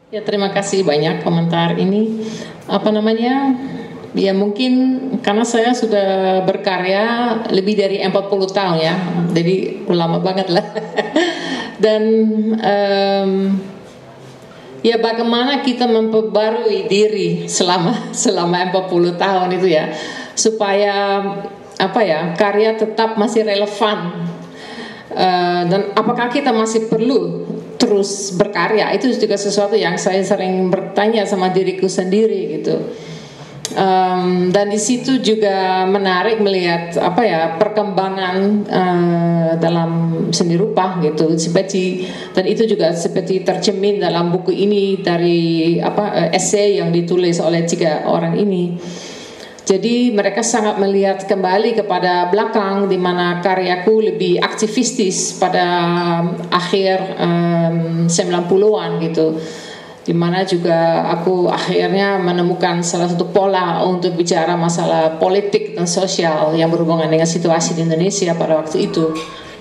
Ya, terima kasih banyak komentar ini. Apa namanya? Ya mungkin karena saya sudah berkarya lebih dari 40 tahun ya. Jadi lama banget lah. Dan ya bagaimana kita memperbarui diri selama 40 tahun itu ya, supaya apa ya, karya tetap masih relevan. Dan apakah kita masih perlu terus berkarya? Itu juga sesuatu yang saya sering bertanya sama diriku sendiri gitu. Dan di situ juga menarik melihat apa ya, perkembangan dalam seni rupa gitu, seperti, dan itu juga seperti tercermin dalam buku ini dari esai yang ditulis oleh 3 orang ini. Jadi mereka sangat melihat kembali kepada belakang, di mana karyaku lebih aktivistis pada akhir 90-an gitu, di mana juga aku akhirnya menemukan salah satu pola untuk bicara masalah politik dan sosial yang berhubungan dengan situasi di Indonesia pada waktu itu.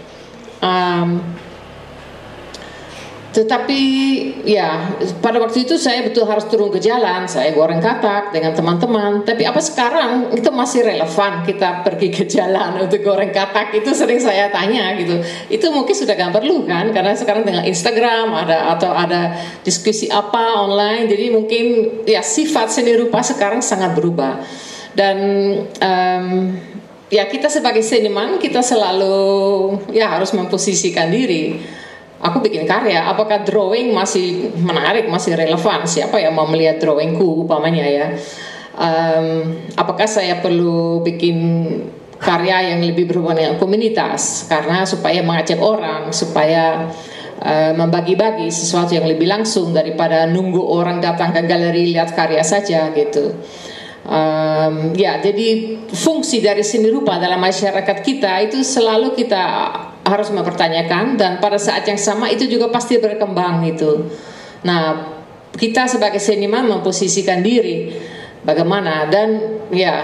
Tetapi ya pada waktu itu saya betul harus turun ke jalan, saya goreng katak dengan teman-teman. Tapi apa sekarang itu masih relevan kita pergi ke jalan untuk goreng katak? Itu sering saya tanya gitu. Itu mungkin sudah gak perlu kan, karena sekarang dengan Instagram atau ada diskusi apa online. Jadi mungkin ya sifat seni rupa sekarang sangat berubah. Dan ya kita sebagai seniman, kita selalu ya harus memposisikan diri. Aku bikin karya, apakah drawing masih menarik, masih relevan? Siapa yang mau melihat drawingku umpamanya ya? Apakah saya perlu bikin karya yang lebih berhubungan dengan komunitas, karena supaya mengajak orang, supaya membagi-bagi sesuatu yang lebih langsung daripada nunggu orang datang ke galeri lihat karya saja gitu. Ya, jadi fungsi dari seni rupa dalam masyarakat kita itu selalu kita harus mempertanyakan, dan pada saat yang sama itu juga pasti berkembang gitu. Nah, kita sebagai seniman memposisikan diri bagaimana, dan ya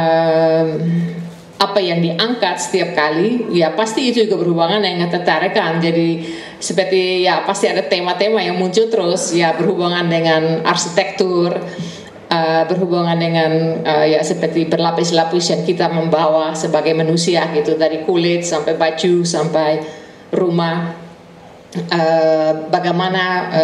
apa yang diangkat setiap kali ya pasti itu juga berhubungan dengan ketertarikan. Jadi seperti ya pasti ada tema-tema yang muncul terus ya, berhubungan dengan arsitektur, berhubungan dengan ya seperti berlapis-lapis yang kita membawa sebagai manusia gitu, dari kulit sampai baju sampai rumah. Bagaimana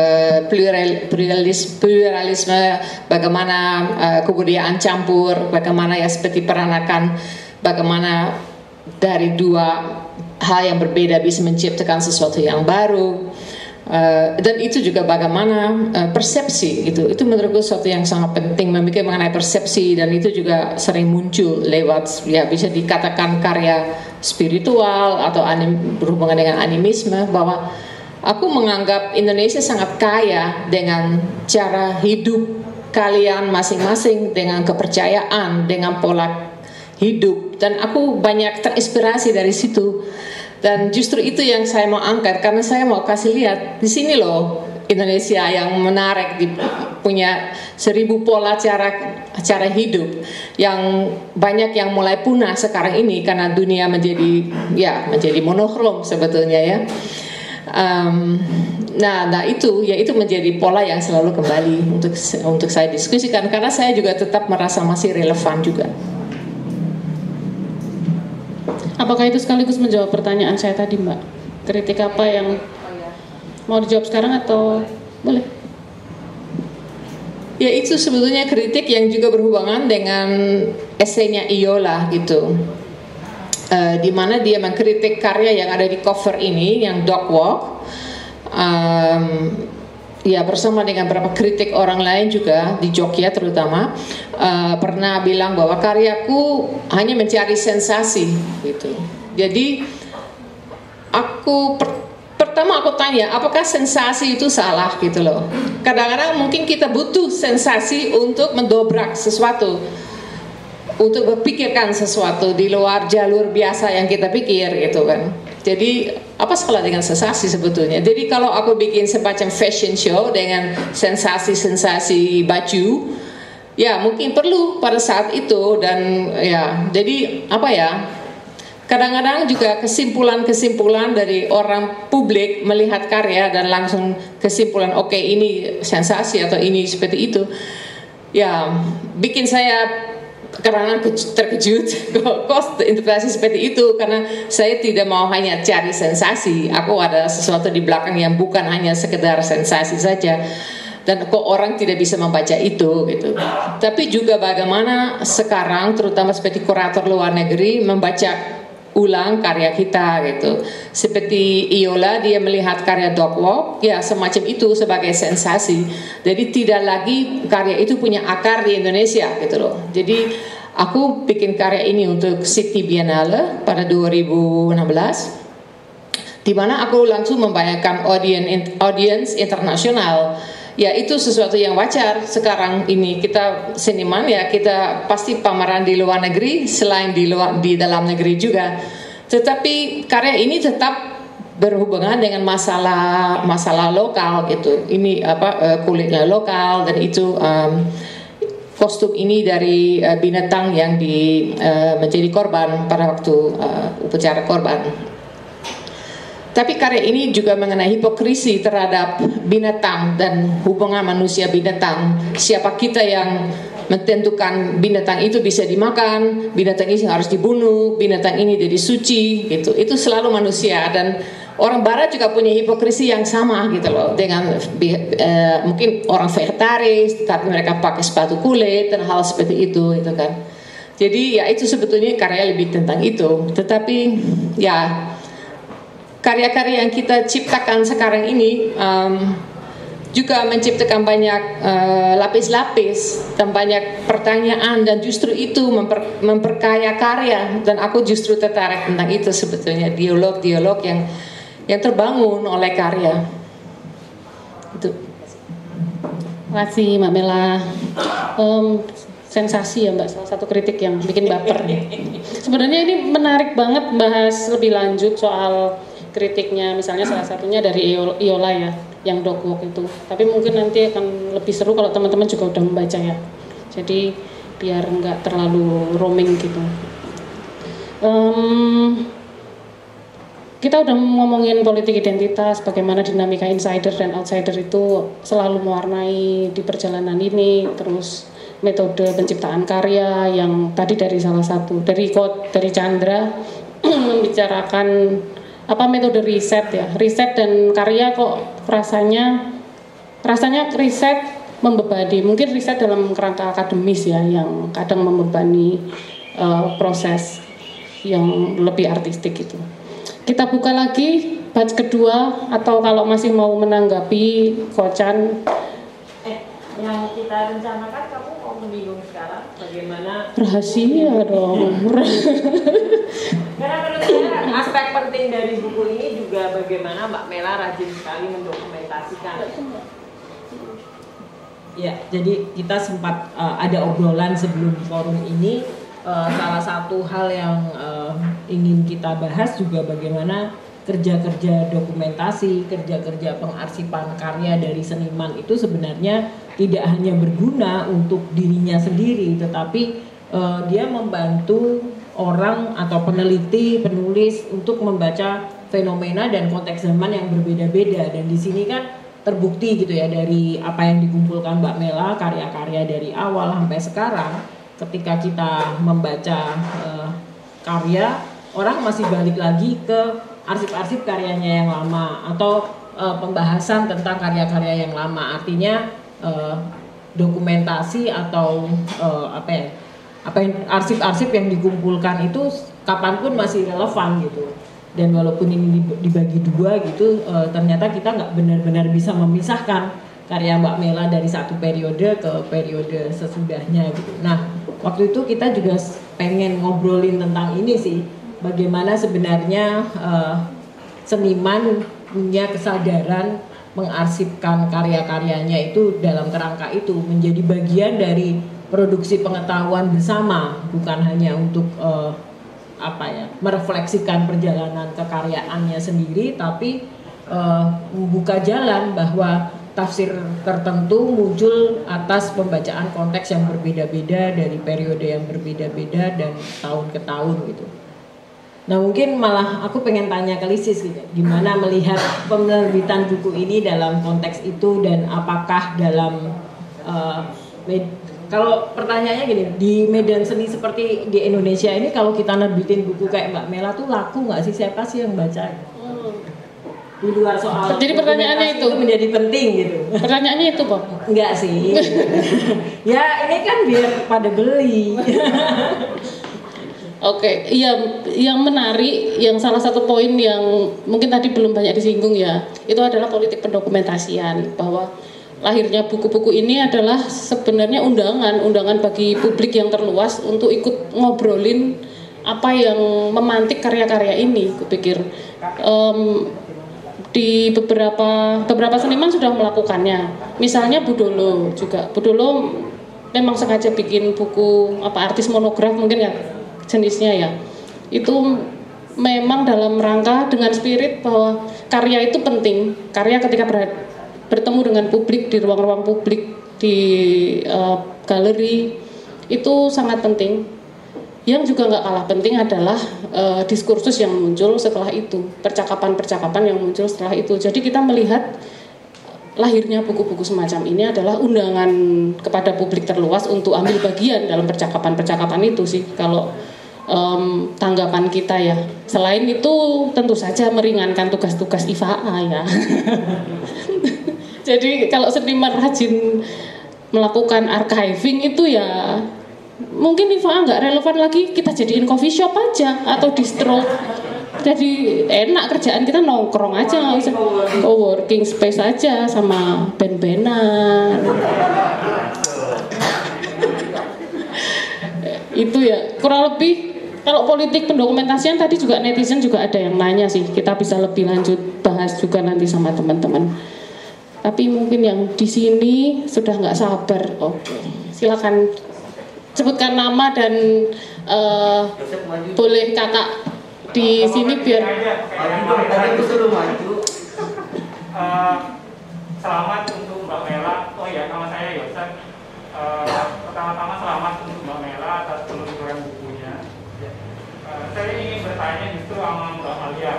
pluralisme, bagaimana kebudayaan campur, bagaimana ya seperti peranakan, bagaimana dari 2 hal yang berbeda bisa menciptakan sesuatu yang baru. Dan itu juga bagaimana persepsi gitu. Itu menurutku sesuatu yang sangat penting, memikir mengenai persepsi, dan itu juga sering muncul lewat ya bisa dikatakan karya spiritual atau berhubungan dengan animisme. Bahwa aku menganggap Indonesia sangat kaya dengan cara hidup kalian masing-masing, dengan kepercayaan, dengan pola hidup, dan aku banyak terinspirasi dari situ. Dan justru itu yang saya mau angkat, karena saya mau kasih lihat di sini loh Indonesia yang menarik, punya 1000 pola cara hidup yang banyak yang mulai punah sekarang ini karena dunia menjadi monokrom sebetulnya ya. Nah itu menjadi pola yang selalu kembali untuk saya diskusikan, karena saya juga tetap merasa masih relevan juga. Apakah itu sekaligus menjawab pertanyaan saya tadi, Mbak? Kritik apa yang mau dijawab sekarang atau boleh? Ya, itu sebetulnya kritik yang juga berhubungan dengan esainya Iola gitu, di mana dia mengkritik karya yang ada di cover ini, yang Dog Walk. Ya, bersama dengan beberapa kritik orang lain juga di Jogja terutama, pernah bilang bahwa karyaku hanya mencari sensasi gitu. Jadi pertama aku tanya, apakah sensasi itu salah gitu loh. Kadang-kadang mungkin kita butuh sensasi untuk mendobrak sesuatu, untuk berpikirkan sesuatu di luar jalur biasa yang kita pikir gitu kan. Jadi apa salah dengan sensasi sebetulnya? Jadi kalau aku bikin semacam fashion show dengan sensasi-sensasi baju, ya mungkin perlu pada saat itu, dan ya jadi apa ya, kadang-kadang juga kesimpulan-kesimpulan dari orang publik melihat karya dan langsung kesimpulan oke, ini sensasi atau ini seperti itu, ya bikin saya kadang terkejut kok interpretasi seperti itu, karena saya tidak mau hanya cari sensasi, aku ada sesuatu di belakang yang bukan hanya sekedar sensasi saja. Dan kok orang tidak bisa membaca itu gitu. Tapi juga bagaimana sekarang terutama seperti kurator luar negeri membaca ulang karya kita gitu. Seperti Iola, dia melihat karya Dog Walk ya semacam itu sebagai sensasi. Jadi tidak lagi karya itu punya akar di Indonesia gitu loh. Jadi aku bikin karya ini untuk City Biennale pada 2016, di mana aku langsung membayangkan audience internasional. Ya itu sesuatu yang wajar sekarang ini, kita seniman ya kita pasti pameran di luar negeri selain di dalam negeri juga. Tetapi karya ini tetap berhubungan dengan masalah lokal gitu. Ini kulitnya lokal, dan itu kostum ini dari binatang yang menjadi korban pada waktu upacara korban. Tapi karya ini juga mengenai hipokrisi terhadap binatang dan hubungan manusia binatang. Siapa kita yang menentukan binatang itu bisa dimakan, binatang ini harus dibunuh, binatang ini jadi suci gitu. Itu selalu manusia, dan orang barat juga punya hipokrisi yang sama gitu loh, dengan mungkin orang vegetaris tapi mereka pakai sepatu kulit dan hal seperti itu kan. Jadi ya itu sebetulnya karya lebih tentang itu. Tetapi ya karya-karya yang kita ciptakan sekarang ini juga menciptakan banyak lapis-lapis dan banyak pertanyaan, dan justru itu memperkaya karya, dan aku justru tertarik tentang itu sebetulnya, dialog-dialog yang terbangun oleh karya itu. Terima kasih Mbak Mela. Sensasi ya Mbak, salah satu kritik yang bikin baper. Sebenarnya ini menarik banget bahas lebih lanjut soal kritiknya, misalnya salah satunya dari Iola ya, yang Dog Walk itu. Tapi mungkin nanti akan lebih seru kalau teman-teman juga udah membaca ya. Jadi biar nggak terlalu roaming gitu. Kita udah ngomongin politik identitas, bagaimana dinamika insider dan outsider itu selalu mewarnai di perjalanan ini, terus metode penciptaan karya yang tadi dari salah satu dari Chandra membicarakan metode riset ya, riset dan karya kok rasanya riset membebani, mungkin riset dalam kerangka akademis ya yang kadang membebani proses yang lebih artistik itu. Kita buka lagi batch kedua, atau kalau masih mau menanggapi Kocan. Yang kita rencanakan, kamu mau membingung sekarang bagaimana? Rahasia dong. Karena menurut saya aspek penting dari buku ini juga bagaimana Mbak Mela rajin sekali mendokumentasikan. Ya, jadi kita sempat ada obrolan sebelum forum ini. Salah satu hal yang ingin kita bahas juga bagaimana kerja-kerja dokumentasi, kerja-kerja pengarsipan karya dari seniman itu sebenarnya tidak hanya berguna untuk dirinya sendiri, tetapi dia membantu orang atau peneliti, penulis untuk membaca fenomena dan konteks zaman yang berbeda-beda. Dan di sini kan terbukti gitu ya dari apa yang dikumpulkan Mbak Mela, karya-karya dari awal sampai sekarang. Ketika kita membaca karya, orang masih balik lagi ke arsip-arsip karyanya yang lama, atau pembahasan tentang karya-karya yang lama. Artinya dokumentasi atau arsip-arsip yang dikumpulkan itu kapanpun masih relevan gitu. Dan walaupun ini dibagi dua gitu, ternyata kita nggak benar-benar bisa memisahkan karya Mbak Mela dari satu periode ke periode sesudahnya gitu. Nah, waktu itu kita juga pengen ngobrolin tentang ini sih, bagaimana sebenarnya seniman punya kesadaran mengarsipkan karya-karyanya itu dalam kerangka itu menjadi bagian dari produksi pengetahuan bersama, bukan hanya untuk merefleksikan perjalanan kekaryaannya sendiri, tapi membuka jalan bahwa tafsir tertentu muncul atas pembacaan konteks yang berbeda-beda dari periode yang berbeda-beda dan tahun ke tahun gitu. Nah mungkin malah aku pengen tanya ke Lisis gitu, gimana melihat penerbitan buku ini dalam konteks itu dan apakah dalam kalau pertanyaannya gini, di medan seni seperti di Indonesia ini kalau kita nerbitin buku kayak Mbak Mela tuh laku nggak sih, siapa sih yang baca? Di luar soal jadi pertanyaannya itu menjadi penting gitu. Pertanyaannya itu Pak? Enggak sih. Ya ini kan biar pada beli. Oke, iya, yang menarik, yang salah satu poin yang mungkin tadi belum banyak disinggung ya, itu adalah politik pendokumentasian, bahwa lahirnya buku-buku ini adalah sebenarnya undangan bagi publik yang terluas untuk ikut ngobrolin apa yang memantik karya-karya ini. Kupikir di beberapa seniman sudah melakukannya, misalnya Budolo juga. Budolo memang sengaja bikin buku artis monograf mungkin ya jenisnya ya, itu memang dalam rangka dengan spirit bahwa karya itu penting, karya ketika bertemu dengan publik di ruang-ruang publik, di galeri, itu sangat penting. Yang juga nggak kalah penting adalah diskursus yang muncul setelah itu, percakapan-percakapan yang muncul setelah itu. Jadi kita melihat lahirnya buku-buku semacam ini adalah undangan kepada publik terluas untuk ambil bagian dalam percakapan-percakapan itu sih kalau tanggapan kita ya. Selain itu tentu saja meringankan tugas-tugas IFAA ya. Jadi kalau seniman rajin melakukan archiving itu ya mungkin IFAA nggak relevan lagi, kita jadiin coffee shop aja atau distro. Jadi enak kerjaan kita, nongkrong aja, nggak usah co-working space aja sama band-bandan. Itu ya kurang lebih. Kalau politik pendokumentasian tadi juga netizen juga ada yang nanya sih, kita bisa lebih lanjut bahas juga nanti sama teman-teman. Tapi mungkin yang di sini sudah nggak sabar. Oke, silakan sebutkan nama dan boleh kakak di sini biar. Selamat untuk Mbak Mela. Oh ya, nama saya Yosef. Pertama-tama selamat untuk Mbak Mela atas peluncuran bukunya. Saya ingin bertanya justru sama Mbak Alia.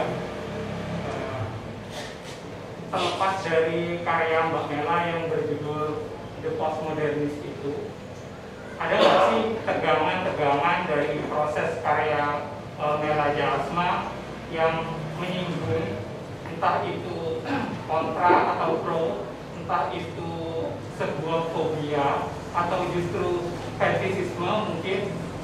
Terlepas dari karya Mbak Mela yang berjudul The Postmodernist itu, ada nggak sih tegangan-tegangan dari proses karya Mela Djasma yang menyinggung entah itu kontra atau pro, entah itu sebuah fobia atau justru fetishisme mungkin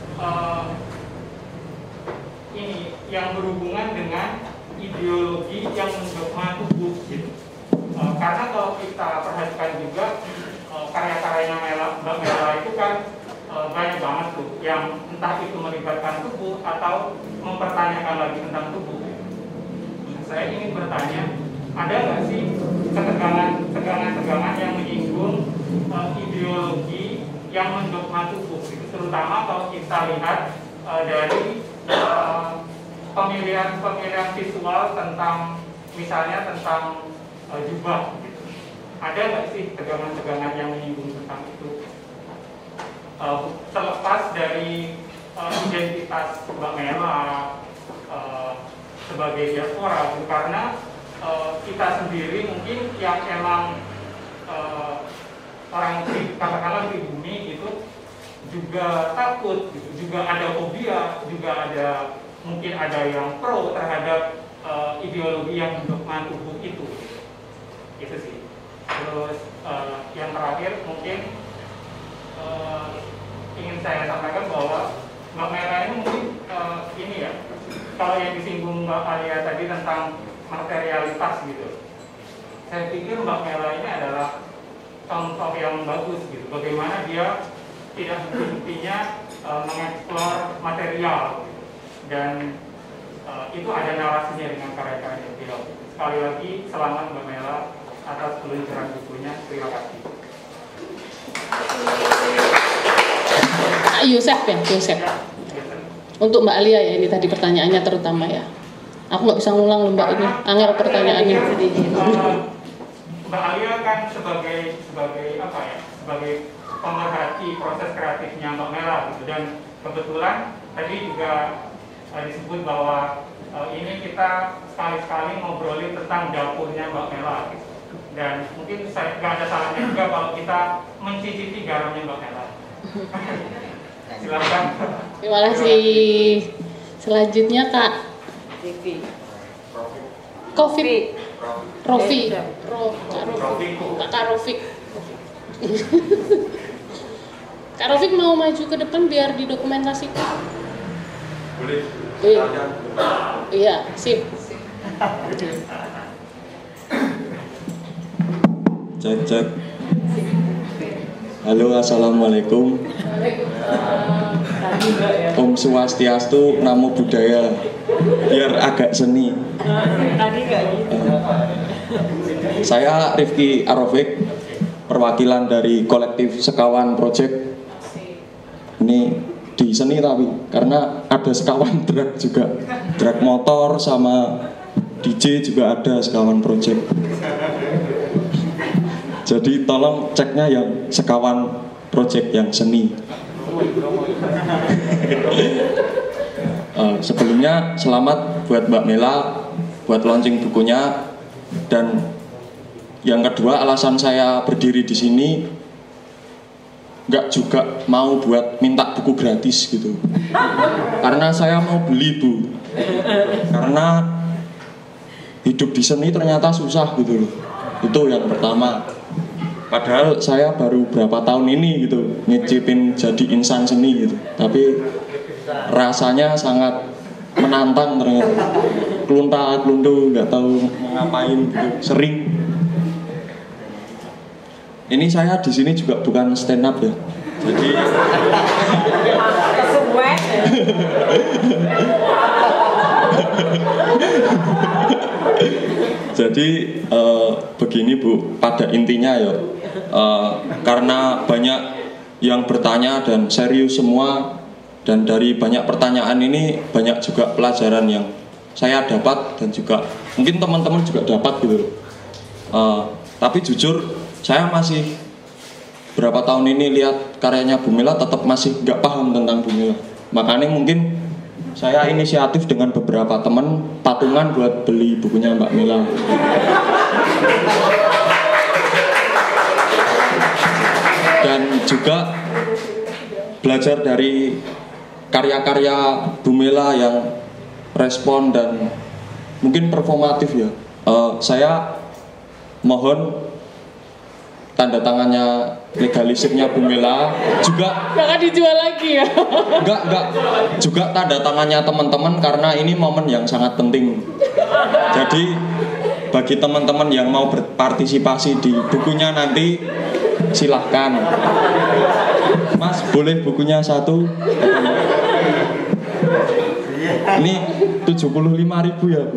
ini yang berhubungan dengan ideologi yang mendogma tubuh gitu. Karena kalau kita perhatikan juga karya-karyanya Mbak Mela itu kan banyak banget tuh yang entah itu melibatkan tubuh atau mempertanyakan lagi tentang tubuh. Saya ingin bertanya, ada nggak sih ketegangan yang menyinggung ideologi yang mendogma tubuh gitu? Terutama kalau kita lihat dari pemilihan visual tentang misalnya tentang jubah gitu. Ada nggak sih tegangan-tegangan yang menyinggung tentang itu? Terlepas dari identitas Mbak Mela sebagai diaspora, karena kita sendiri mungkin yang emang orang katakanlah pribumi gitu juga takut, gitu. Juga ada fobia, juga ada mungkin ada yang pro terhadap ideologi yang mendogma tubuh itu. Itu sih. Terus yang terakhir mungkin ingin saya sampaikan bahwa Mbak Mela ini mungkin ini ya, kalau yang disinggung Mbak Alia tadi tentang materialitas gitu, saya pikir Mbak Mela ini adalah contoh yang bagus gitu, bagaimana dia tidak henti-hentinya mengeksplor material gitu. Dan itu ada narasinya dengan karya-karya beliau. Sekali lagi selamat Mbak Mela atas peluncuran bukunya. Terima kasih. Yosef ya, Yosef. Untuk Mbak Alia ya, ini tadi pertanyaannya terutama ya. Aku nggak bisa ngulang loh Mbak, ini angel pertanyaannya. Mbak Alia kan sebagai apa ya? Sebagai pemerhati proses kreatifnya Mbak Mela gitu. Dan kebetulan tadi juga disebut bahwa ini kita sekali-sekali ngobrolin tentang dapurnya Mbak Mela. Dan mungkin nggak ada salahnya juga kalau kita mencicipi garamnya Mbak Mela. Silakan. Terima kasih. Selanjutnya Kak Rofik. Kak Rofik mau maju ke depan biar didokumentasikan. Boleh. Iya, sip. Cek. Halo, assalamualaikum. Om Swastiastu, Namo Buddhaya. Biar agak seni. Tadi nggak gitu. Saya Rifki Arofik, perwakilan dari kolektif Sekawan Project. Ini di seni tapi karena ada sekawan drag juga, drag motor sama DJ juga ada Sekawan Project. Jadi tolong ceknya yang Sekawan Project yang seni. Sebelumnya selamat buat Mbak Mela buat launching bukunya, dan yang kedua alasan saya berdiri di sini nggak juga mau buat minta buku gratis gitu, karena saya mau beli Bu, karena hidup di seni ternyata susah gitu loh. Itu yang pertama. Padahal saya baru berapa tahun ini gitu nyicipin jadi insan seni gitu, tapi rasanya sangat menantang ternyata. Kelunta-keluntu nggak tahu mau ngapain gitu, sering. Ini saya di sini juga bukan stand up ya, jadi jadi begini Bu, pada intinya ya, karena banyak yang bertanya dan serius semua, dan dari banyak pertanyaan ini banyak juga pelajaran yang saya dapat dan juga mungkin teman-teman juga dapat gitu. Tapi jujur saya masih berapa tahun ini lihat karyanya Bu Mela tetap masih nggak paham tentang Bu Mela. Makanya mungkin saya inisiatif dengan beberapa teman patungan buat beli bukunya Mbak Mela. Dan juga belajar dari karya-karya Bu Mela yang respon dan mungkin performatif ya. Saya mohon tanda tangannya legalisirnya Bu Mela juga. Jangan dijual lagi ya. Enggak. Juga tanda tangannya teman-teman karena ini momen yang sangat penting. Jadi bagi teman-teman yang mau berpartisipasi di bukunya nanti silahkan. Mas, boleh bukunya satu? Ini 75.000 ya Bu.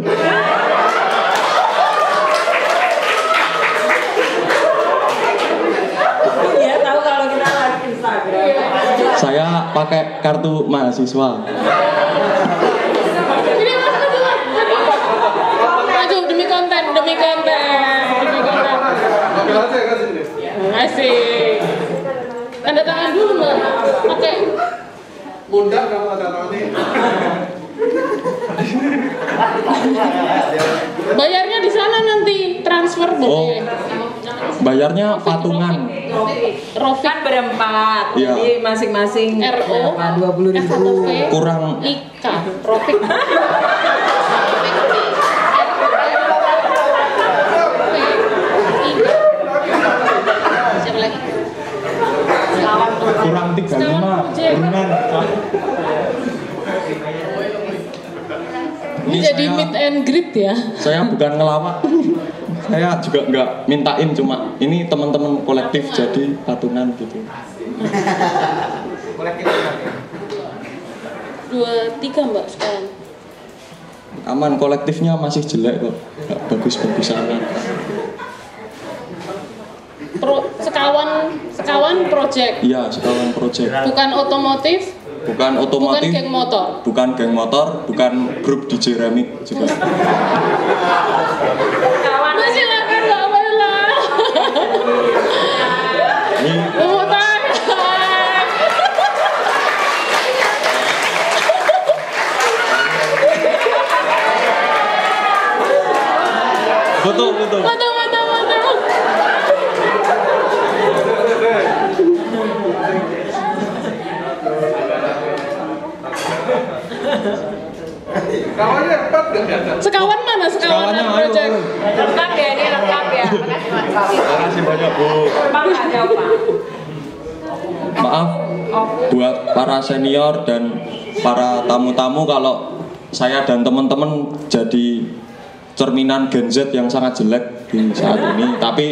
Ya tahu kalau kita live Instagram. Saya pakai kartu mahasiswa. Ini maju demi konten. Asik. Tanda tangan dulu Mbak. Pakai. Bunda kamu ada tadi. Bayarnya di sana nanti transfer boleh. Bayarnya patungan. Rofik Kan berempat, Iya. jadi masing-masing RO berapa? 20.000. F1V Kurang IK Rofik. Siapa lagi? kurang 35 turunan. Ini jadi meet and greet ya. Saya bukan ngelawak. Saya juga nggak mintain, cuma ini teman-teman kolektif jadi patungan gitu. 23 Mbak sekarang. Aman, kolektifnya masih jelek kok, nggak bagus-bagus amat. Sekawan project. Iya, Sekawan Project. Bukan otomotif. Bukan otomotif. Bukan geng motor. Bukan geng motor. Bukan grup DJ remix juga. Silakan Mbak Mela. Ini Tepuk tangan. Sekawan mana? Sekawan Sekawannya, ayo. project. Lengkap ya, ini lengkap ya. Terima kasih banyak Bu. Bang ada apa? Maaf buat para senior dan para tamu-tamu kalau saya dan teman-teman jadi cerminan Gen Z yang sangat jelek di saat ini. Tapi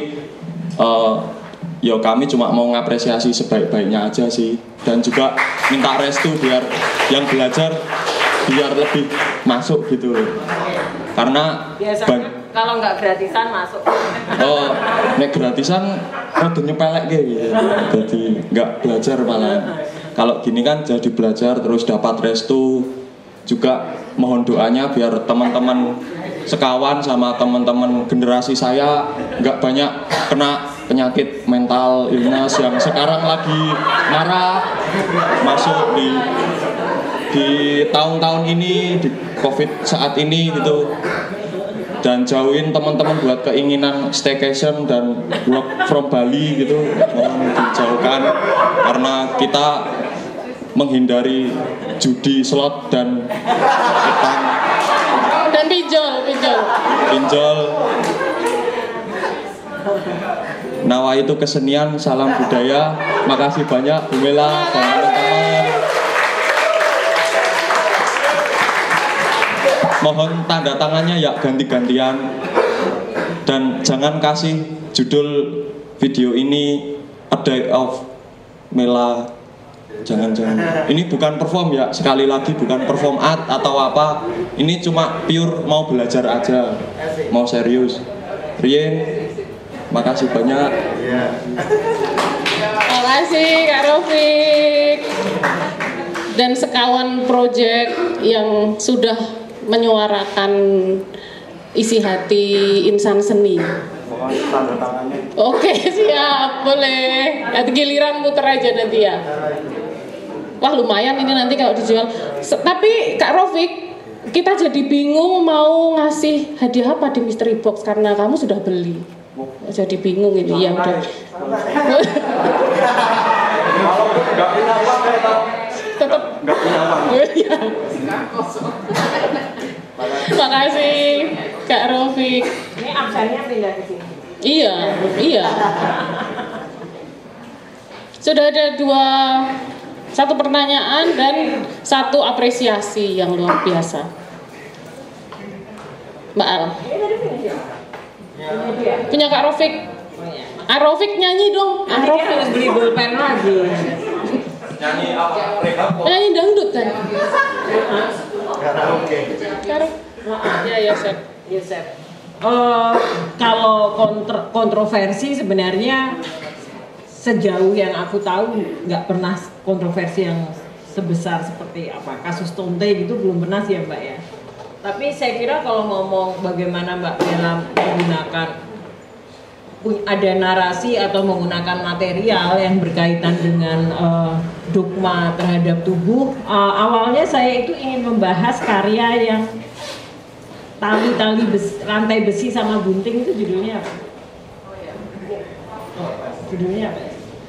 ya kami cuma mau ngapresiasi sebaik-baiknya aja sih. Dan juga minta restu biar yang belajar biar lebih masuk gitu loh. Karena Biasanya kalau nggak gratisan masuk. nek gratisan udah nyepelek gitu. Jadi nggak belajar malah. Kalau gini kan jadi belajar terus dapat restu. Juga mohon doanya biar teman-teman sekawan sama teman-teman generasi saya nggak banyak kena penyakit mental illness yang sekarang lagi marah masuk di tahun-tahun ini, di COVID saat ini gitu. Dan jauhin teman-teman buat keinginan staycation dan work from Bali gitu, mohon dijauhkan karena kita menghindari judi slot dan utang Dan pinjol. Nawa itu kesenian, salam budaya. Makasih banyak Bu Mela dan teman-teman. Mohon tanda tangannya ya ganti-gantian. Dan jangan kasih judul video ini A Day of Mela. Jangan. Ini bukan perform ya, sekali lagi bukan perform art atau apa. Ini cuma pure mau belajar aja, mau serius. Rien, makasih banyak. Makasih Kak Rofik. Dan sekawan project yang sudah menyuarakan isi hati insan seni. Oke, siap, boleh. Nanti giliran muter aja nanti ya. Wah lumayan ini nanti kalau dijual. Tapi Kak Rofik, kita jadi bingung mau ngasih hadiah apa di mystery box karena kamu sudah beli. Jadi bingung ini ya udah. Tetap nggak punya uang. Makasih Kak Rofik. Ini absennya pindah ke sini. Iya. Sudah ada satu pertanyaan dan satu apresiasi yang luar biasa. Mbak Al. Punya Kak Rofik. Rofik nyanyi dong. Rofik harus beli pulpen lagi. Nyanyi apa? Nyanyi dangdut kan? Karaoke. Ya Yosef. Kalau kontroversi sebenarnya sejauh yang aku tahu nggak pernah kontroversi yang sebesar seperti apa kasus Tonte gitu belum pernah sih ya Mbak ya. Tapi saya kira kalau ngomong bagaimana Mbak Mela menggunakan ada narasi atau menggunakan material yang berkaitan dengan dogma terhadap tubuh, awalnya saya itu ingin membahas karya yang rantai besi sama gunting itu judulnya apa? Judulnya apa?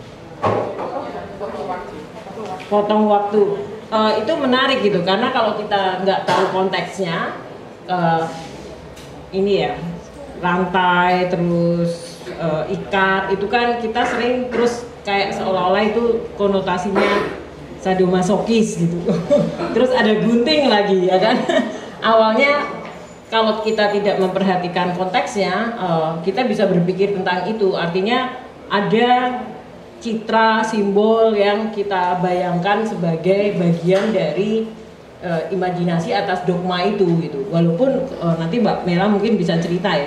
Potong waktu. Itu menarik gitu karena kalau kita nggak tahu konteksnya, ini ya rantai terus ikat itu kan kita sering terus kayak seolah-olah itu konotasinya sadomasokis gitu. Terus ada gunting lagi ya kan? Awalnya kalau kita tidak memperhatikan konteksnya, kita bisa berpikir tentang itu. Artinya ada citra simbol yang kita bayangkan sebagai bagian dari imajinasi atas dogma itu gitu. Walaupun nanti Mbak Mela mungkin bisa cerita ya.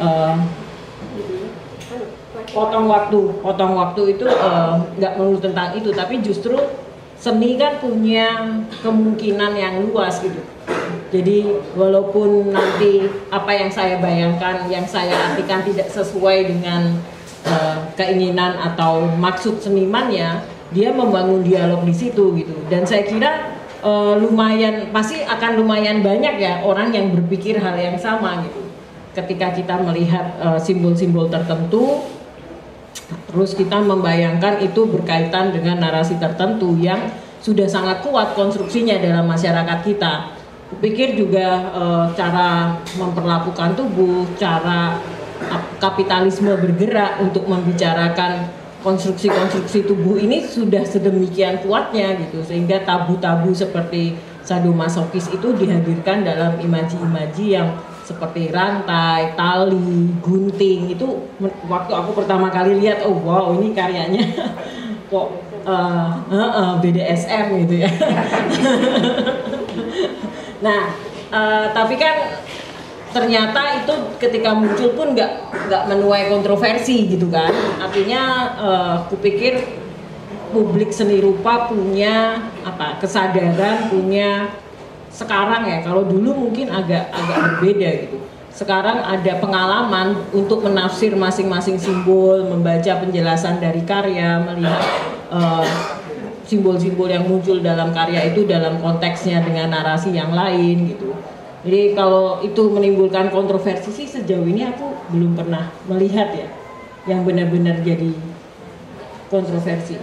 Potong waktu itu nggak melulu tentang itu, tapi justru seni kan punya kemungkinan yang luas gitu. Jadi walaupun nanti apa yang saya bayangkan, yang saya artikan tidak sesuai dengan keinginan atau maksud senimannya, dia membangun dialog di situ gitu. Dan saya kira pasti akan lumayan banyak ya orang yang berpikir hal yang sama gitu. Ketika kita melihat simbol-simbol tertentu, terus kita membayangkan itu berkaitan dengan narasi tertentu yang sudah sangat kuat konstruksinya dalam masyarakat kita. pikir juga cara memperlakukan tubuh, cara kapitalisme bergerak untuk membicarakan konstruksi-konstruksi tubuh ini sudah sedemikian kuatnya gitu, sehingga tabu-tabu seperti sadomasokis itu dihadirkan dalam imaji-imaji yang seperti rantai, tali, gunting. Itu waktu aku pertama kali lihat, oh wow, ini karyanya kok BDSM gitu ya. Nah, tapi kan ternyata itu ketika muncul pun nggak menuai kontroversi gitu kan. Artinya kupikir publik seni rupa punya kesadaran, punya sekarang ya, kalau dulu mungkin agak berbeda gitu. Sekarang ada pengalaman untuk menafsir masing-masing simbol, membaca penjelasan dari karya, melihat simbol-simbol yang muncul dalam karya itu dalam konteksnya dengan narasi yang lain gitu. Jadi kalau itu menimbulkan kontroversi sih sejauh ini aku belum pernah melihat ya yang benar-benar jadi kontroversi.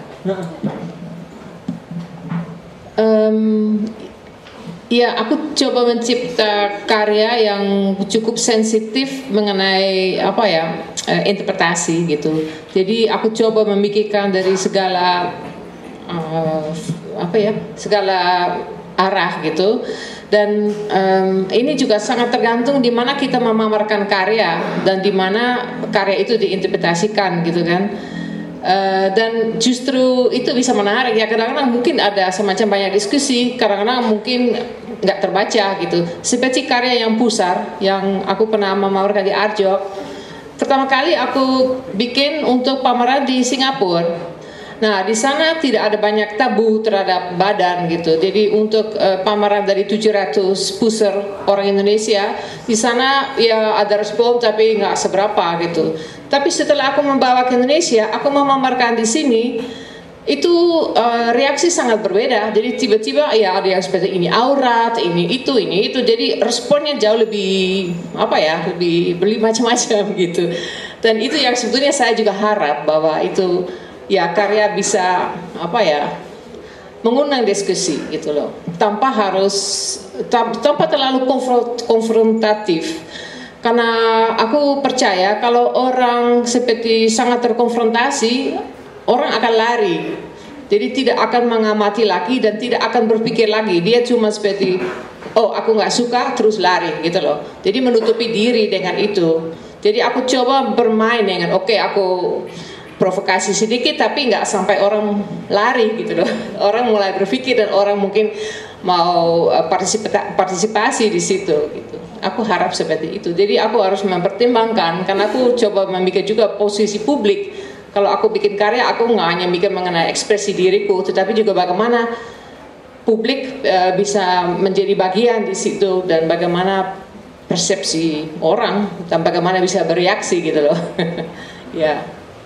Ya, aku coba mencipta karya yang cukup sensitif mengenai interpretasi gitu. Jadi aku coba memikirkan dari segala segala arah gitu. Dan ini juga sangat tergantung di mana kita memamerkan karya dan di mana karya itu diinterpretasikan gitu kan. Dan justru itu bisa menarik ya, kadang-kadang mungkin ada semacam banyak diskusi, kadang-kadang mungkin nggak terbaca gitu. Seperti karya yang Pusar yang aku pernah memamerkan di Arjok. Pertama kali aku bikin untuk pameran di Singapura. Nah, di sana tidak ada banyak tabu terhadap badan gitu. Jadi untuk pameran dari 700 pusar orang Indonesia, di sana ya ada respon tapi nggak seberapa gitu. Tapi setelah aku membawa ke Indonesia, aku memamerkan di sini, itu reaksi sangat berbeda. Jadi tiba-tiba ya ada yang seperti ini aurat, ini itu. Jadi responnya jauh lebih lebih macam-macam gitu. Dan itu yang sebetulnya saya juga harap bahwa itu ya karya bisa mengundang diskusi gitu loh, tanpa terlalu konfrontatif. Karena aku percaya kalau orang seperti sangat terkonfrontasi, orang akan lari. Jadi tidak akan mengamati lagi dan tidak akan berpikir lagi. Dia cuma seperti, oh aku nggak suka terus lari gitu loh. Jadi menutupi diri dengan itu. Jadi aku coba bermain dengan aku provokasi sedikit tapi nggak sampai orang lari gitu loh. Orang mulai berpikir dan orang mungkin mau partisipasi di situ gitu. Aku harap seperti itu. Jadi aku harus mempertimbangkan, karena aku coba memikir juga posisi publik. Kalau aku bikin karya, aku nggak hanya mikir mengenai ekspresi diriku, tetapi juga bagaimana publik bisa menjadi bagian di situ dan bagaimana persepsi orang dan bagaimana bisa bereaksi gitu loh. Ya.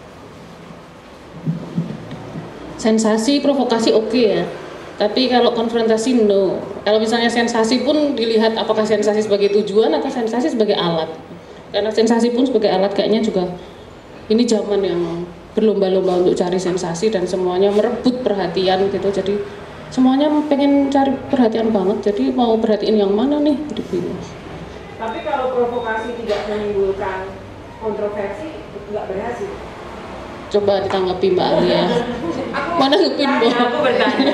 Sensasi, provokasi oke ya. Tapi kalau konfrontasi no. Kalau misalnya sensasi pun dilihat apakah sensasi sebagai tujuan atau sensasi sebagai alat. Karena sensasi pun sebagai alat kayaknya juga ini zaman yang berlomba-lomba untuk cari sensasi dan semuanya merebut perhatian gitu. Jadi semuanya pengen cari perhatian banget. Jadi mau perhatiin yang mana nih? Jadi bingung. Tapi kalau provokasi tidak menimbulkan kontroversi, nggak berhasil. Coba ditanggapi Mbak Alia. Mana nanggepin Mbak? Aku bertanya.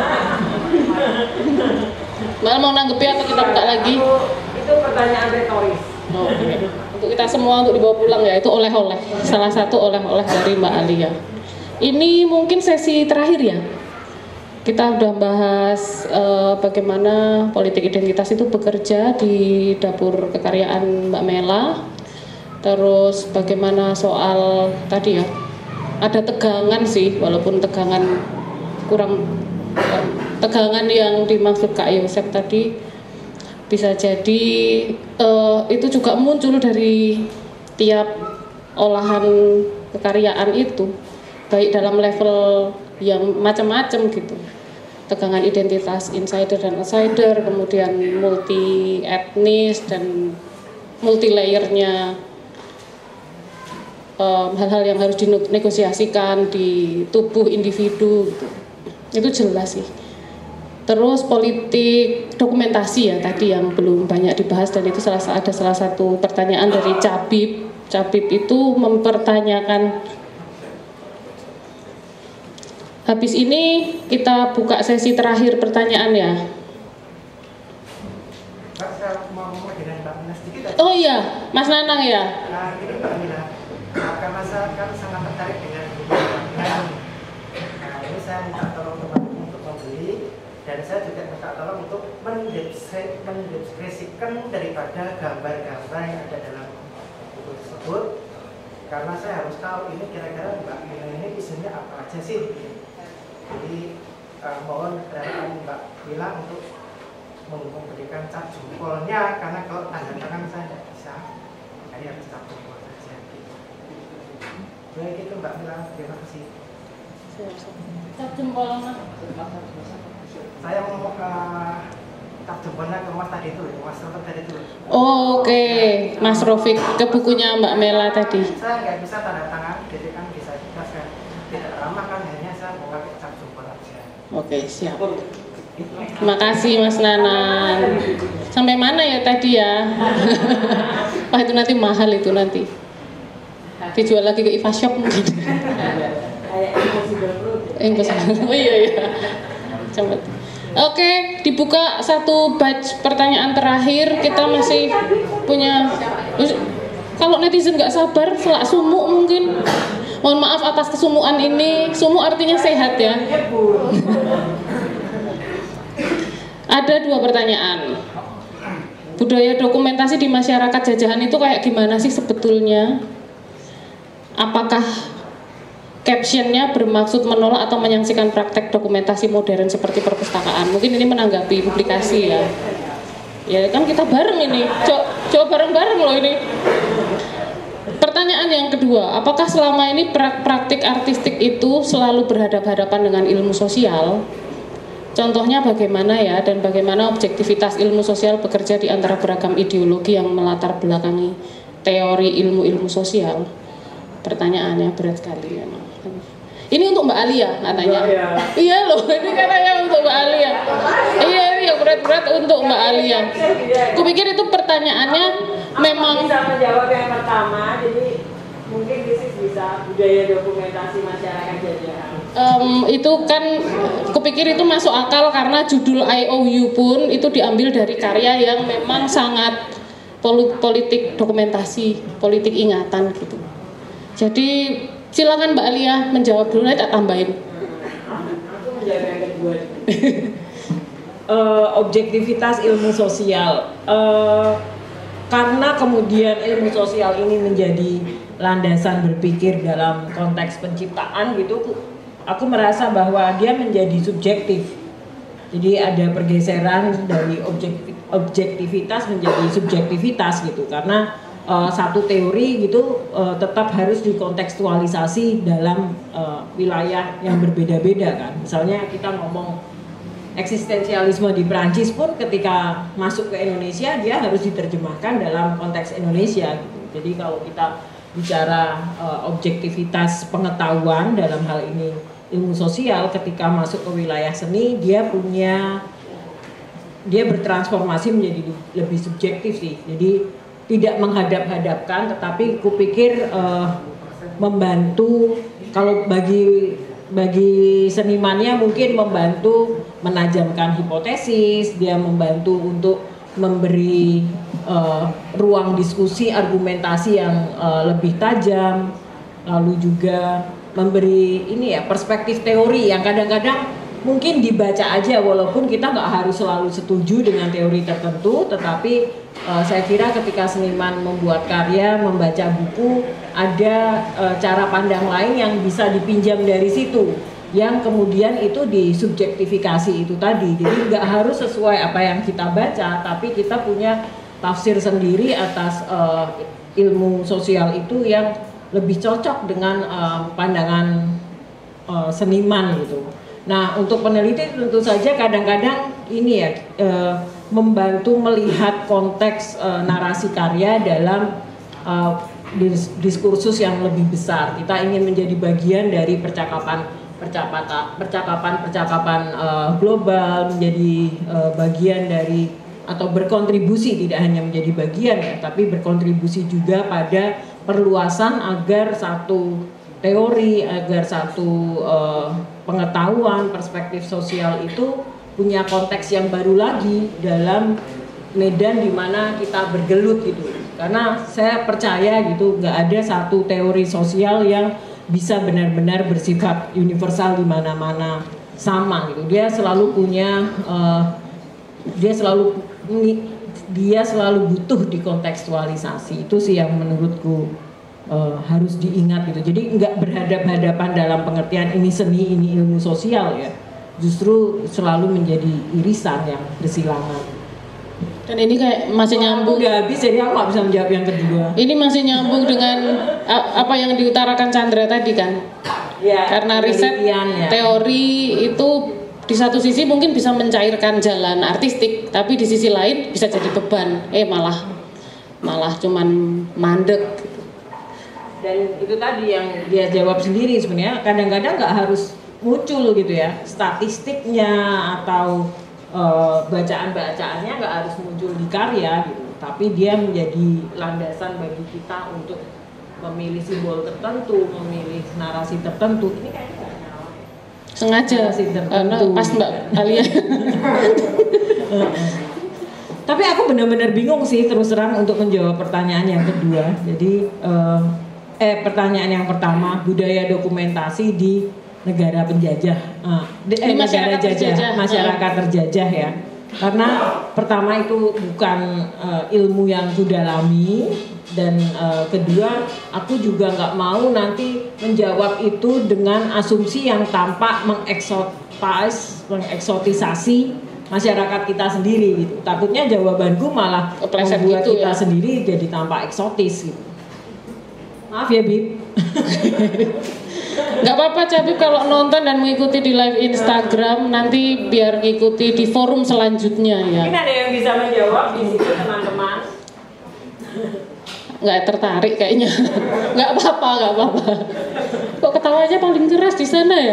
Mbak mau nanggepi atau kita buka lagi? Itu pertanyaan retoris. Oh, okay. Untuk kita semua untuk dibawa pulang ya, itu oleh-oleh. Salah satu oleh-oleh dari Mbak Alia. Ini mungkin sesi terakhir ya. Kita udah bahas bagaimana politik identitas itu bekerja di dapur kekaryaan Mbak Mela. Terus bagaimana soal tadi ya, ada tegangan sih, walaupun tegangan kurang, tegangan yang dimaksud Kak Yosep tadi bisa jadi itu juga muncul dari tiap olahan kekaryaan itu, baik dalam level yang macam-macam gitu. Tegangan identitas insider dan outsider, kemudian multi etnis dan multi layernya, hal-hal yang harus dinegosiasikan di tubuh individu gitu. Itu jelas sih. Terus politik dokumentasi ya tadi yang belum banyak dibahas, dan itu ada salah satu pertanyaan dari Cabib. Cabib itu mempertanyakan, habis ini kita buka sesi terakhir pertanyaan ya. Mbak, saya mau ngomong dengan Mbak Mina sedikit aja. Oh iya, Mas Nanang ya. Nah, ini Mbak Mina, karena saya kan sangat tertarik dengan Mbak Mina. Nah, ini saya minta tolong teman-teman untuk membeli, dan saya juga minta tolong untuk mendeskripsikan daripada gambar-gambar yang ada dalam buku tersebut, karena saya harus tahu ini kira-kira Mbak Mina ini isinya apa aja sih. Jadi mohon kepada Mbak Mina untuk memberikan cap jempolnya, karena kalau tanda tangan saya tidak bisa, makanya harus cap jempol saja. Baik itu Mbak Mina, terima kasih. Cap jempol Saya mau cap jempolnya ke Mas tadi itu, Mas Rofik tadi itu. Oh, oke, Mas Rofik ke bukunya Mbak Mela tadi. Saya nggak bisa tanda tangan, jadi kan bisa juga saya tidak ramah kan, hanya saya mau pakai cap jempol aja. Oke, siap. Terima kasih Mas Nanang. Sampai mana ya tadi ya? Wah, itu nanti mahal itu nanti. Dijual lagi ke IFA Shop mungkin. Oh iya iya. Coba. Oke, dibuka satu batch pertanyaan terakhir. Kita masih punya. Kalau netizen nggak sabar, selak sumuk mungkin. Mohon maaf atas kesumuan ini. Sumuk artinya sehat ya. Ada 2 pertanyaan. Budaya dokumentasi di masyarakat jajahan itu kayak gimana sih sebetulnya? Apakah captionnya bermaksud menolak atau menyaksikan praktek dokumentasi modern seperti perpustakaan? Mungkin ini menanggapi publikasi ya. Ya kan kita bareng ini, coba bareng-bareng loh ini. Pertanyaan yang kedua, apakah selama ini praktik artistik itu selalu berhadapan-hadapan dengan ilmu sosial? Contohnya bagaimana ya, dan bagaimana objektivitas ilmu sosial bekerja di antara beragam ideologi yang melatar belakangi teori ilmu-ilmu sosial? Pertanyaannya berat sekali memang. Ini untuk Mbak Alia katanya. Iya loh, ini katanya untuk Mbak Alia. Iya, yang berat-berat untuk Mbak Alia. Kupikir itu pertanyaannya memang bisa menjawab yang pertama, jadi mungkin bisa budaya dokumentasi masyarakat jajahan. Itu kan kupikir itu masuk akal karena judul IOU pun itu diambil dari karya yang memang sangat politik dokumentasi, politik ingatan gitu. Jadi silakan Mbak Alia menjawab dulu, nanti tak tambahin. Aku menjawab yang kedua. Objektivitas ilmu sosial. Karena kemudian ilmu sosial ini menjadi landasan berpikir dalam konteks penciptaan gitu, aku merasa bahwa dia menjadi subjektif. Jadi ada pergeseran dari objektivitas menjadi subjektivitas gitu, karena satu teori gitu tetap harus dikontekstualisasi dalam wilayah yang berbeda-beda kan. Misalnya kita ngomong eksistensialisme di Prancis pun ketika masuk ke Indonesia dia harus diterjemahkan dalam konteks Indonesia gitu. Jadi kalau kita bicara objektivitas pengetahuan dalam hal ini ilmu sosial, ketika masuk ke wilayah seni dia bertransformasi menjadi lebih subjektif sih. Jadi tidak menghadap-hadapkan, tetapi kupikir membantu, kalau bagi senimannya mungkin membantu menajamkan hipotesis, dia membantu untuk memberi ruang diskusi argumentasi yang lebih tajam, lalu juga memberi perspektif teori yang kadang-kadang mungkin dibaca aja walaupun kita nggak harus selalu setuju dengan teori tertentu, tetapi saya kira ketika seniman membuat karya, membaca buku, ada cara pandang lain yang bisa dipinjam dari situ, yang kemudian itu disubjektifikasi itu tadi. Jadi nggak harus sesuai apa yang kita baca, tapi kita punya tafsir sendiri atas ilmu sosial itu yang lebih cocok dengan pandangan seniman gitu. Nah, untuk peneliti tentu saja kadang-kadang membantu melihat konteks narasi karya dalam diskursus yang lebih besar. Kita ingin menjadi bagian dari percakapan percakapan global, menjadi bagian dari atau berkontribusi, tidak hanya menjadi bagian ya, tapi berkontribusi juga pada perluasan agar satu teori, agar satu pengetahuan, perspektif sosial itu punya konteks yang baru lagi dalam medan di mana kita bergelut gitu. Karena saya percaya gitu, nggak ada satu teori sosial yang bisa benar-benar bersifat universal di mana-mana sama gitu. Dia selalu punya, dia selalu butuh dikontekstualisasi. Itu sih yang menurutku harus diingat gitu. Jadi nggak berhadapan-hadapan dalam pengertian ini seni, ini ilmu sosial ya. Justru selalu menjadi irisan yang bersilangan. Dan ini kayak masih nyambung. Udah habis, jadi aku nggak bisa menjawab yang kedua. Ini masih nyambung dengan apa yang diutarakan Chandra tadi kan? Ya, karena riset teori itu di satu sisi mungkin bisa mencairkan jalan artistik, tapi di sisi lain bisa jadi beban. Malah cuman mandek. Dan itu tadi yang dia jawab sendiri sebenarnya. Kadang-kadang nggak harus muncul gitu ya statistiknya atau bacaan-bacaannya nggak harus muncul di karya gitu, tapi dia menjadi landasan bagi kita untuk memilih simbol tertentu, memilih narasi tertentu. Ini kayaknya nggak nyala. Sengaja pas Mbak Alia. Tapi aku benar-benar bingung sih terus terang untuk menjawab pertanyaan yang kedua. Jadi pertanyaan yang pertama, budaya dokumentasi di negara penjajah, masyarakat terjajah ya. Karena pertama itu bukan ilmu yang kudalami, dan kedua aku juga nggak mau nanti menjawab itu dengan asumsi yang tampak mengeksotisasi masyarakat kita sendiri gitu. Takutnya jawabanku malah membuat gitu kita ya sendiri jadi tampak eksotis gitu. Maaf ya Bib. Nggak apa-apa Cabib kalau nonton dan mengikuti di live Instagram, nanti biar ngikuti di forum selanjutnya ya. Mungkin ada yang bisa menjawab di situ teman-teman. Nggak tertarik kayaknya. Nggak apa-apa. Kok ketawanya paling keras di sana ya?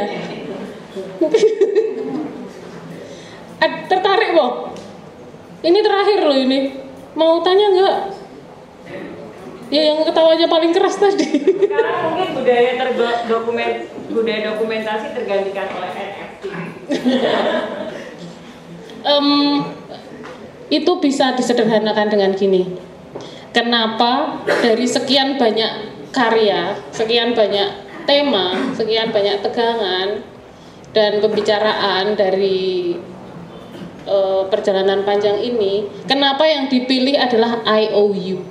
Tertarik Bob? Ini terakhir loh ini. Mau tanya nggak? Ya yang ketawanya paling keras tadi. Sekarang mungkin budaya dokumentasi tergantikan oleh NFT. Itu bisa disederhanakan dengan gini. Kenapa dari sekian banyak karya, sekian banyak tema, sekian banyak tegangan dan pembicaraan dari perjalanan panjang ini, kenapa yang dipilih adalah IOU?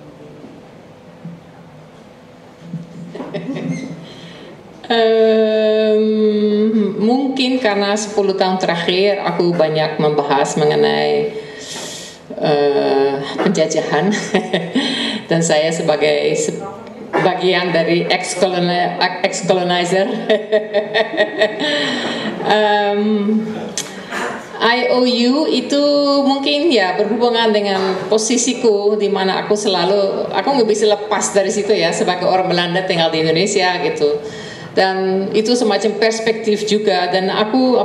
Mungkin karena 10 tahun terakhir aku banyak membahas mengenai penjajahan dan saya sebagai bagian dari ex-colonizer. IOU itu mungkin ya berhubungan dengan posisiku di mana aku nggak bisa lepas dari situ ya sebagai orang Belanda tinggal di Indonesia gitu, dan itu semacam perspektif juga. Dan aku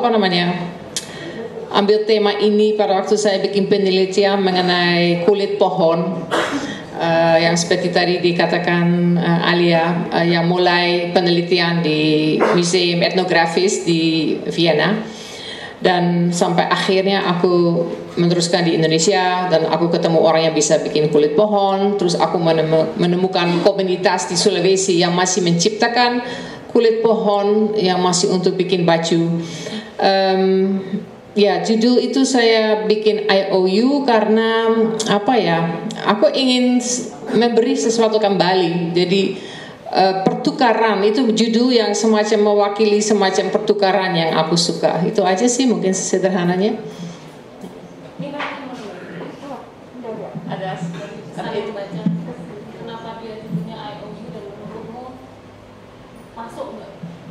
ambil tema ini pada waktu saya bikin penelitian mengenai kulit pohon, yang seperti tadi dikatakan Alia, yang mulai penelitian di Museum Etnografis di Vienna. Dan sampai akhirnya aku meneruskan di Indonesia, dan aku ketemu orang yang bisa bikin kulit pohon. Terus aku menemukan komunitas di Sulawesi yang masih menciptakan kulit pohon yang masih untuk bikin baju. Ya, judul itu saya bikin IOU karena aku ingin memberi sesuatu kembali. Jadi pertukaran itu judul yang semacam mewakili semacam pertukaran yang aku suka. Itu aja sih mungkin sederhananya. Ada itu baca. Kenapa dia judulnya IOU dan menurutmu masuk nggak?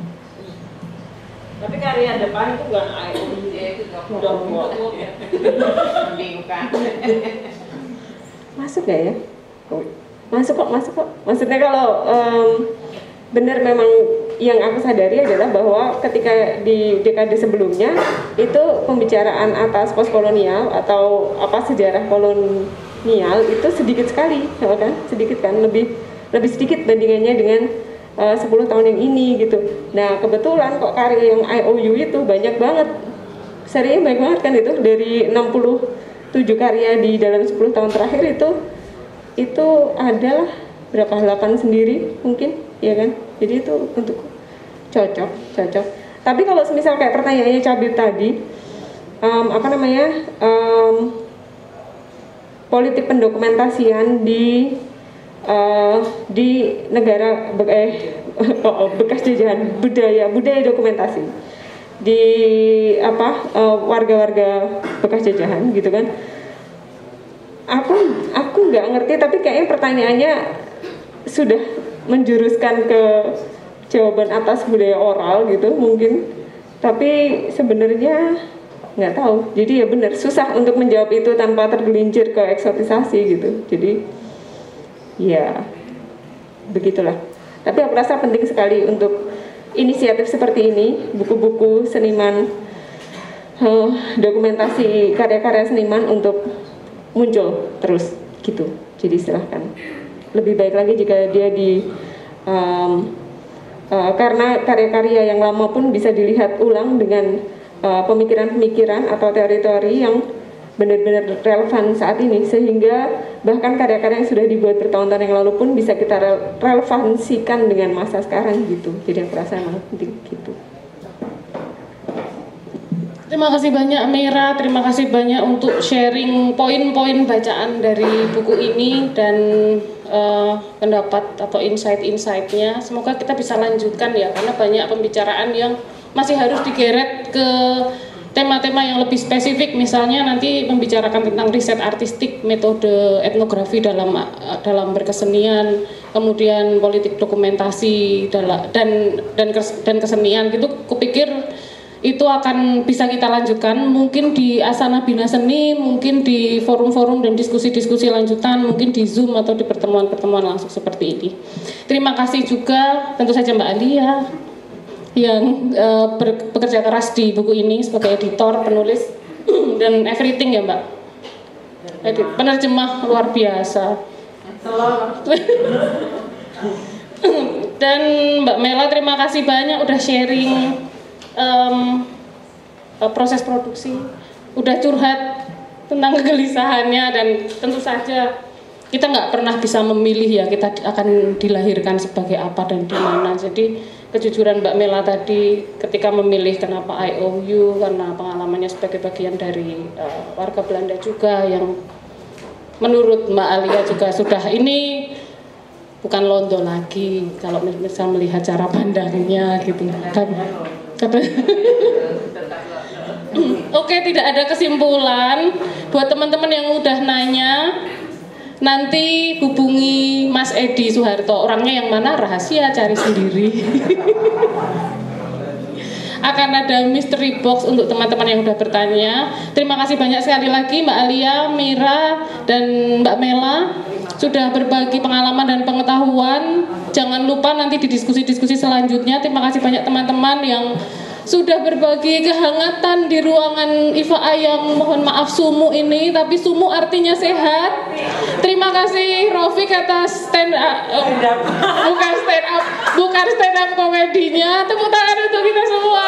Tapi karya depan itu bukan IOU, itu udah membingungkan. Masuk gak ya? Masuk kok. Maksudnya kalau benar memang yang aku sadari adalah bahwa ketika di dekade sebelumnya itu pembicaraan atas postkolonial atau sejarah kolonial itu sedikit sekali, kan? Sedikit kan, lebih sedikit bandingannya dengan 10 tahun yang ini gitu. Nah kebetulan kok karya yang IOU itu banyak banget, serinya banyak banget kan, itu dari 67 karya di dalam 10 tahun terakhir itu adalah berapa, 8 sendiri mungkin, ya kan? Jadi itu untuk cocok. Tapi kalau misal kayak pertanyaannya Cabir tadi, politik pendokumentasian di negara bekas jajahan, budaya dokumentasi di warga-warga bekas jajahan gitu kan. Aku nggak ngerti, tapi kayaknya pertanyaannya sudah menjuruskan ke jawaban atas budaya oral gitu mungkin, tapi sebenarnya nggak tahu. Jadi ya benar, susah untuk menjawab itu tanpa tergelincir ke eksotisasi gitu. Jadi ya begitulah. Tapi aku rasa penting sekali untuk inisiatif seperti ini, buku-buku seniman, dokumentasi karya-karya seniman untuk muncul terus gitu. Jadi silahkan. Lebih baik lagi jika dia karena karya-karya yang lama pun bisa dilihat ulang dengan pemikiran-pemikiran atau teori-teori yang benar-benar relevan saat ini, sehingga bahkan karya-karya yang sudah dibuat bertahun-tahun yang lalu pun bisa kita relevansikan dengan masa sekarang gitu. Jadi aku rasa emang penting gitu. Terima kasih banyak Mira, terima kasih banyak untuk sharing poin-poin bacaan dari buku ini dan pendapat atau insight-insightnya. Semoga kita bisa lanjutkan ya, karena banyak pembicaraan yang masih harus digeret ke tema-tema yang lebih spesifik. Misalnya nanti membicarakan tentang riset artistik, metode etnografi dalam berkesenian, kemudian politik dokumentasi dan kesenian gitu. Kupikir itu akan bisa kita lanjutkan mungkin di Asana Bina Seni, mungkin di forum-forum dan diskusi-diskusi lanjutan, mungkin di Zoom atau di pertemuan-pertemuan langsung seperti ini. Terima kasih juga tentu saja Mbak Alia yang bekerja keras di buku ini sebagai editor, penulis dan everything ya Mbak. Penerjemah luar biasa. Dan Mbak Mela terima kasih banyak udah sharing proses produksi, udah curhat tentang kegelisahannya, dan tentu saja kita nggak pernah bisa memilih ya kita akan dilahirkan sebagai apa dan di mana. Jadi kejujuran Mbak Mela tadi ketika memilih kenapa IOU, karena pengalamannya sebagai bagian dari warga Belanda juga yang menurut Mbak Alia juga sudah ini bukan Londo lagi kalau misal melihat cara pandangnya gitu kan. Oke, tidak ada kesimpulan. Buat teman-teman yang udah nanya, nanti hubungi Mas Edi Soeharto. Orangnya yang mana rahasia, cari sendiri. Akan ada mystery box untuk teman-teman yang udah bertanya. Terima kasih banyak sekali lagi Mbak Alia, Mira, dan Mbak Mela sudah berbagi pengalaman dan pengetahuan. Jangan lupa nanti di diskusi-diskusi selanjutnya. Terima kasih banyak teman-teman yang sudah berbagi kehangatan di ruangan IFA yang mohon maaf sumuk ini, tapi sumuk artinya sehat. Terima kasih Rofik atas bukan stand up komedinya. Tepuk tangan untuk kita semua.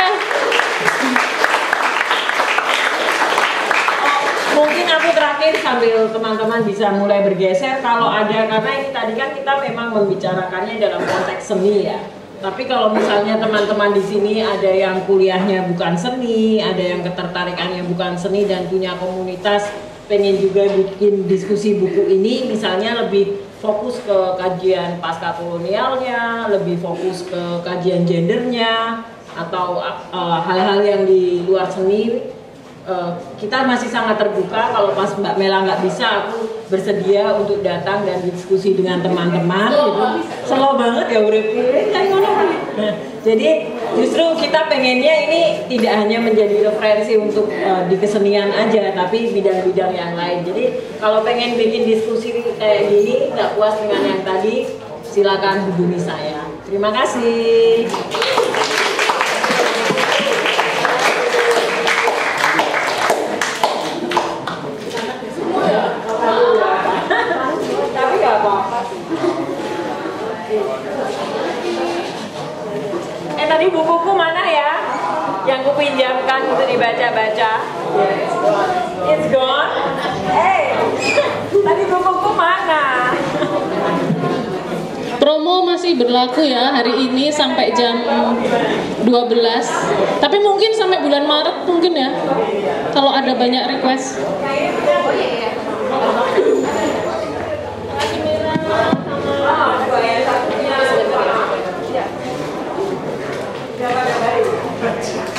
Mungkin aku terakhir sambil teman-teman bisa mulai bergeser, kalau ada, karena ini tadi kan kita memang membicarakannya dalam konteks seni ya. Tapi kalau misalnya teman-teman di sini ada yang kuliahnya bukan seni, ada yang ketertarikannya bukan seni dan punya komunitas pengen juga bikin diskusi buku ini, misalnya lebih fokus ke kajian pasca kolonialnya, lebih fokus ke kajian gendernya, atau hal-hal yang di luar seni, kita masih sangat terbuka. Kalau pas Mbak Mela nggak bisa, aku bersedia untuk datang dan diskusi dengan teman-teman gitu. Slow banget ya jadi justru kita pengennya ini tidak hanya menjadi referensi untuk di kesenian aja, tapi bidang-bidang yang lain. Jadi kalau pengen bikin diskusi kayak gini, nggak puas dengan yang tadi, silakan hubungi saya. Terima kasih. Tapi nggak apa-apa. Tadi bukuku mana ya? Yang kupinjamkan untuk dibaca-baca. It's gone. Tadi bukuku mana? Promo masih berlaku ya hari ini sampai jam 12. Tapi mungkin sampai bulan Maret mungkin ya. Kalau ada banyak request. Berapa